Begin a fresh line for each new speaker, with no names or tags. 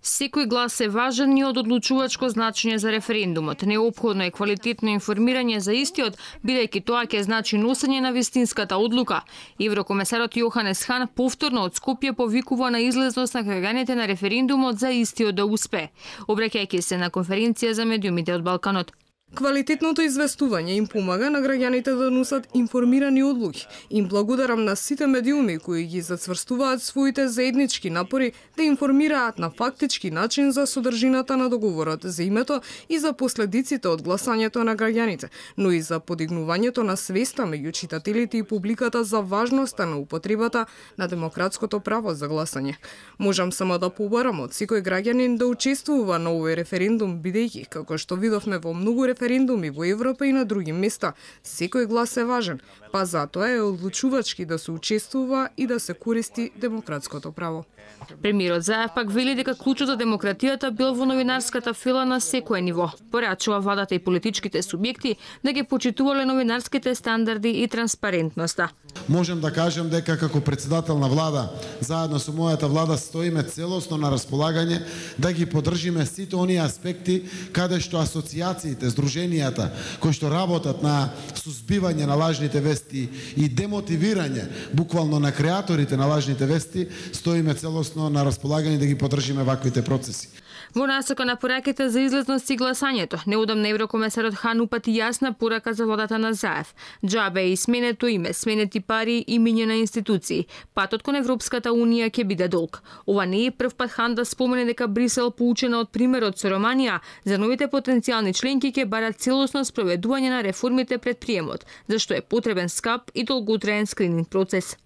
Секој глас е важен и од одлучувачко значење за референдумот. Неопходно е квалитетно информирање за истиот, бидејќи тоа ќе значи носење на вистинската одлука. Еврокомесарот Јоханес Хан повторно од Скопје повикува на излезност на граѓаните на референдумот за истиот да успее, обраќајќи се на конференција за медиумите од Балканот.
Квалитетното известување им помага на граѓаните да носат информирани одлуки. Им благодарам на сите медиуми кои ги зацврстуваат своите заеднички напори да информираат на фактички начин за содржината на договорот, за името и за последиците од гласањето на граѓаните, но и за подигнувањето на свеста меѓу читателите и публиката за важноста на употребата на демократското право за гласање. Можам само да побарам од секој граѓанин да учествува на овој референдум, бидејќи, како што видовме во многу референдуми во Европа и на други места, секој глас е важен, па затоа е одлучувачки да се учествува и да се користи демократското право.
Премиерот Заев пак вели дека клучот за демократијата бил во новинарската фила на секое ниво. Порачува владата и политичките субјекти да ги почитувале новинарските стандарди и транспарентноста.
Можем да кажем дека како председател на влада, заедно со мојата влада стоиме целосно на располагање да ги поддржиме сите оние аспекти каде што асоциациите, здруженијата кои што работат на сузбивање на лажните вести и демотивирање буквално на креаторите на лажните вести, стоиме целосно на располагање да ги поддржиме ваквите процеси.
Во насока на пораките за излезност и гласањето, неодамна еврокомесарот Хан упати јасна порака за владата на Заев. Џабе и сменето име, сменети пари и миње на институции. Патот кон Европската унија ќе биде долг. Ова не е прв пат Хан да спомене дека Брисел, поучена од примерот со Романија, за новите потенцијални членки ќе барат целосно спроведување на реформите пред приемот, зашто е потребен скап и долготраен скрининг процес.